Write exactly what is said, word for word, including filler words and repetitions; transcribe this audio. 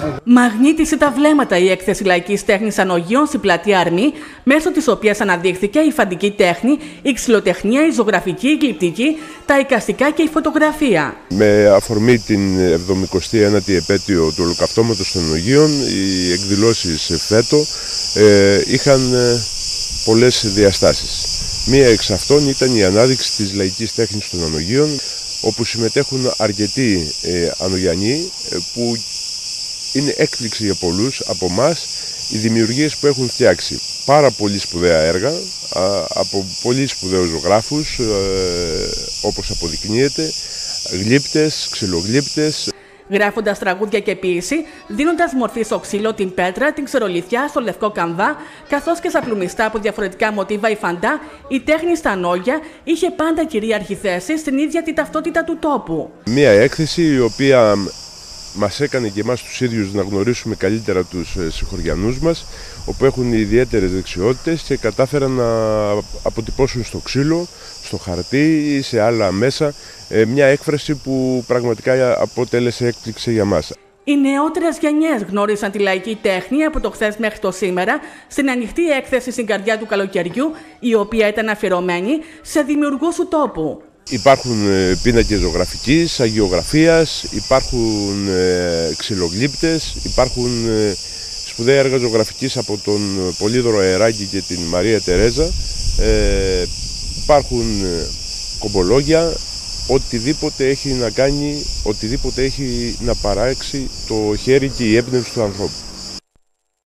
Μαγνήτησε τα βλέμματα η έκθεση λαϊκής τέχνης Ανογείων στην πλατεία Αρμή, μέσω της οποίας αναδείχθηκε η φαντική τέχνη, η ξυλοτεχνία, η ζωγραφική, η γλυπτική, τα εικαστικά και η φωτογραφία. Με αφορμή την εβδομηκοστή ένατη επέτειο του Ολοκαυτώματος των Ανογείων, οι εκδηλώσεις φέτο ε, είχαν ε, πολλές διαστάσεις. Μία εξ αυτών ήταν η ανάδειξη της λαϊκής τέχνης των Ανογείων, όπου συμμετέχουν αρκετοί ε, Ανογιανοί ε, που είναι έκπληξη για πολλούς από εμάς οι δημιουργίες που έχουν φτιάξει. Πάρα πολύ σπουδαία έργα α, από πολύ σπουδαίους ζωγράφους, ε, όπως αποδεικνύεται, γλύπτες, ξυλογλύπτες. Γράφοντας τραγούδια και ποίηση, δίνοντας μορφή στο ξύλο, την πέτρα, την ξερολιθιά, στο λευκό καμβά, καθώς και στα πλουμιστά από διαφορετικά μοτίβα ή φαντά, η τέχνη στα Ανόγια είχε πάντα κυρίαρχη θέση στην ίδια τη ταυτότητα του τόπου. Μία έκθεση η οποία μας έκανε και εμάς τους ίδιους να γνωρίσουμε καλύτερα τους συγχωριανούς μας, όπου έχουν ιδιαίτερες δεξιότητες και κατάφεραν να αποτυπώσουν στο ξύλο, στο χαρτί ή σε άλλα μέσα μια έκφραση που πραγματικά αποτέλεσε έκπληξη για μας. Οι νεότερες γενιές γνώρισαν τη λαϊκή τέχνη από το χθες μέχρι το σήμερα στην ανοιχτή έκθεση στην καρδιά του καλοκαιριού, η οποία ήταν αφιερωμένη σε δημιουργούς του τόπου. Υπάρχουν πίνακες ζωγραφικής, αγιογραφίας, υπάρχουν ξυλογλύπτες, υπάρχουν σπουδαία έργα ζωγραφικής από τον Πολύδωρο Αεράκη και την Μαρία Τερέζα, ε, υπάρχουν κομπολόγια, οτιδήποτε έχει να κάνει, οτιδήποτε έχει να παράξει το χέρι και η έμπνευση του ανθρώπου.